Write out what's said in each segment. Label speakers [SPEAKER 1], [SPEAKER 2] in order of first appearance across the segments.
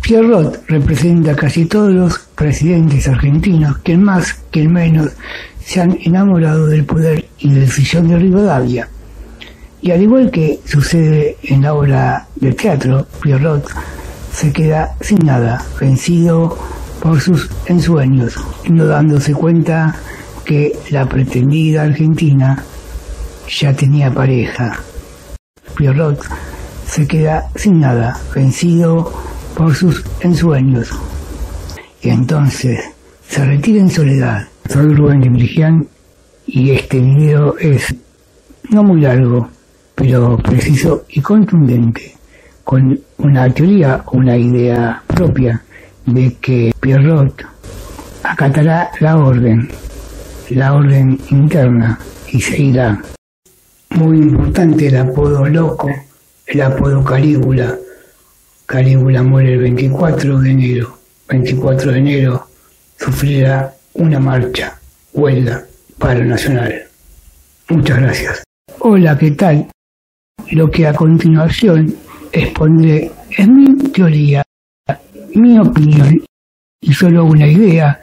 [SPEAKER 1] Pierrot representa a casi todos los presidentes argentinos, quien más, quien menos, se han enamorado del poder y del sillón de Rivadavia. Y al igual que sucede en la obra de teatro, Pierrot se queda sin nada, vencido por sus ensueños, no dándose cuenta que la pretendida Argentina ya tenía pareja. Pierrot se queda sin nada, vencido por sus ensueños. Y entonces se retira en soledad. Soy Rubén de Mirigian y este video es no muy largo, pero preciso y contundente, con una teoría, una idea propia de que Pierrot acatará la orden interna y se irá. Muy importante el apodo loco, el apodo Calígula. Calígula muere el 24 de enero. 24 de enero sufrirá una marcha, huelga, paro nacional. Muchas gracias. Hola, ¿qué tal? Lo que a continuación expondré es mi teoría, mi opinión y solo una idea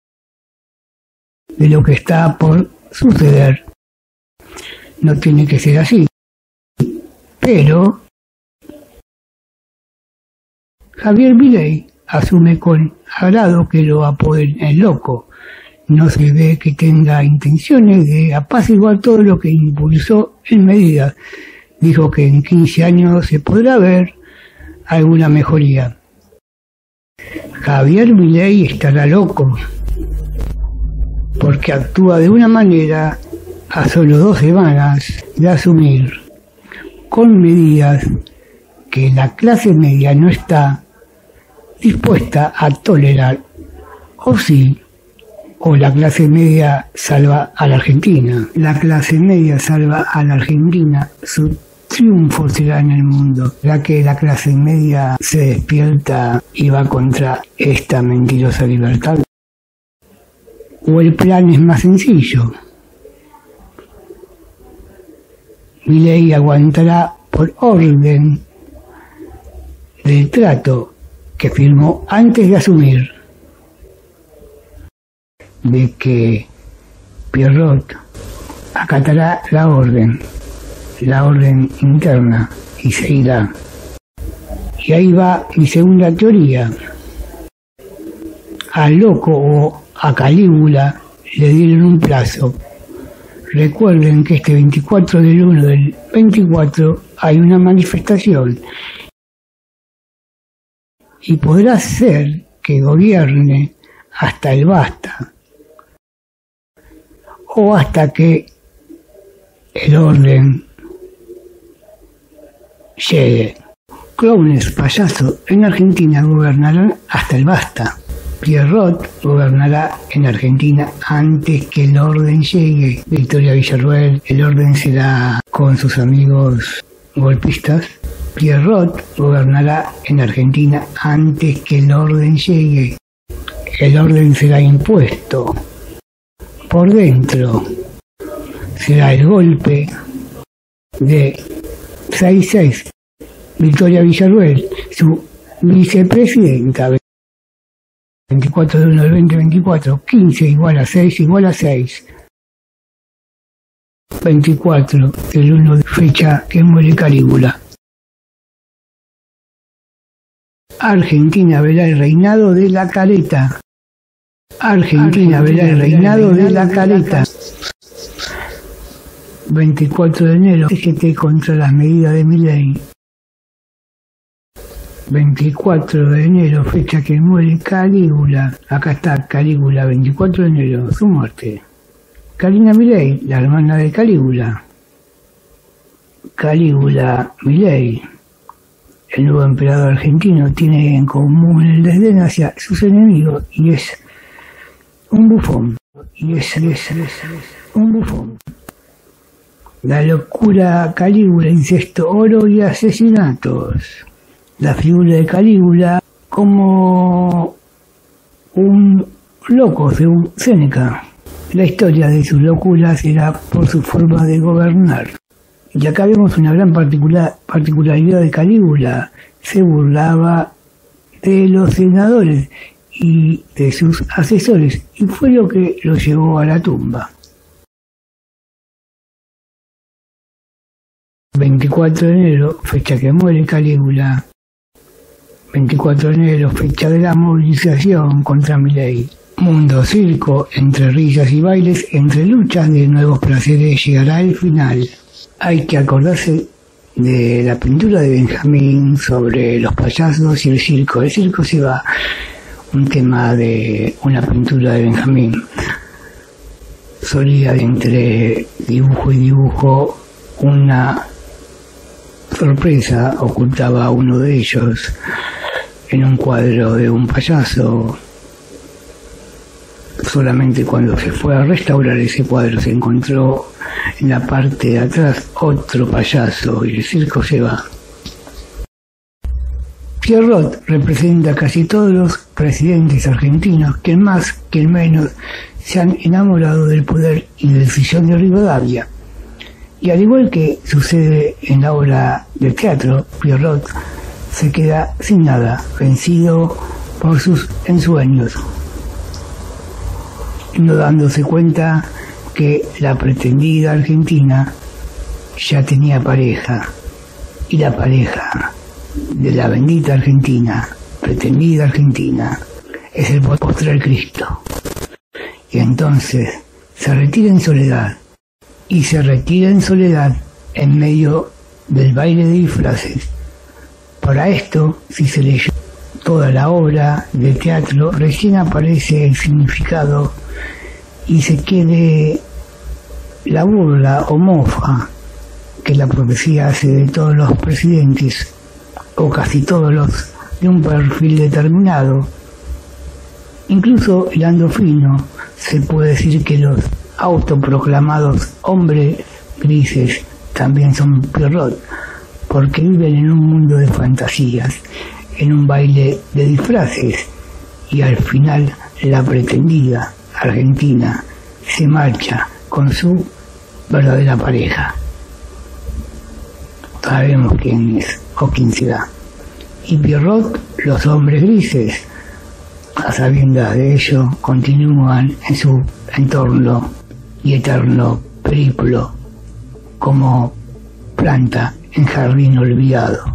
[SPEAKER 1] de lo que está por suceder. No tiene que ser así, pero Javier Milei asume con agrado que lo apoden el loco. No se ve que tenga intenciones de apaciguar todo lo que impulsó en medidas. Dijo que en 15 años se podrá ver alguna mejoría. Javier Milei estará loco, porque actúa de una manera a solo 2 semanas de asumir, con medidas que la clase media no está dispuesta a tolerar, o sí, o la clase media salva a la Argentina. La clase media salva a la Argentina, su triunfo será en el mundo, ya que la clase media se despierta y va contra esta mentirosa libertad. O el plan es más sencillo. Milei aguantará por orden del trato que firmó antes de asumir, de que Pierrot acatará la orden interna y se irá. Y ahí va mi segunda teoría. Al loco o a Calígula le dieron un plazo. Recuerden que este 24 del 1 del 24 hay una manifestación y podrá ser que gobierne hasta el basta o hasta que el orden llegue. Clownes, payasos en Argentina gobernarán hasta el basta. Pierrot gobernará en Argentina antes que el orden llegue. Victoria Villarruel, el orden será con sus amigos golpistas. Pierrot gobernará en Argentina antes que el orden llegue. El orden será impuesto por dentro. Será el golpe de 6-6. Victoria Villarruel, su vicepresidenta. 24 de 1 del 2024, 15 igual a 6 igual a 6. 24 del 1, fecha que muere Calígula. Argentina verá el reinado de la careta. Argentina verá el reinado de la careta. 24 de enero, TGT contra las medidas de Milei. 24 de enero, fecha que muere Calígula. Acá está Calígula, 24 de enero, su muerte. Karina Milei, la hermana de Calígula. Calígula Milei, el nuevo emperador argentino, tiene en común el desdén hacia sus enemigos y es un bufón. Un bufón. La locura Calígula, incesto, oro y asesinatos. La figura de Calígula como un loco, según Séneca. La historia de sus locuras era por su forma de gobernar. Y acá vemos una gran particularidad de Calígula. Se burlaba de los senadores y de sus asesores, y fue lo que lo llevó a la tumba. 24 de enero, fecha que muere Calígula. 24 de enero, fecha de la movilización contra Milei. Mundo circo, entre risas y bailes, entre luchas de nuevos placeres, llegará el final. Hay que acordarse de la pintura de Benjamín sobre los payasos y el circo. El circo se va, un tema de una pintura de Benjamín. Solía entre dibujo y dibujo una sorpresa, ocultaba a uno de ellos en un cuadro de un payaso. Solamente cuando se fue a restaurar ese cuadro se encontró en la parte de atrás otro payaso y el circo se va. Pierrot representa a casi todos los presidentes argentinos, que más que menos se han enamorado del poder y del sillón de Rivadavia. Y al igual que sucede en la obra de teatro, Pierrot se queda sin nada, vencido por sus ensueños, no dándose cuenta que la pretendida argentina ya tenía pareja, y la pareja de la bendita Argentina, pretendida Argentina, es el postrer Cristo. Y entonces se retira en soledad, y se retira en soledad en medio del baile de disfraces. Para esto, si se leyó toda la obra de teatro, recién aparece el significado y se quede la burla o mofa que la profecía hace de todos los presidentes, o casi todos los de un perfil determinado. Incluso hilando fino, se puede decir que los autoproclamados hombres grises también son Pierrot, porque viven en un mundo de fantasías, en un baile de disfraces, y al final la pretendida Argentina se marcha con su verdadera pareja. Sabemos quién es o quién será. Y Pierrot, los hombres grises, a sabiendas de ello, continúan en su entorno y eterno periplo como planta en jardín olvidado.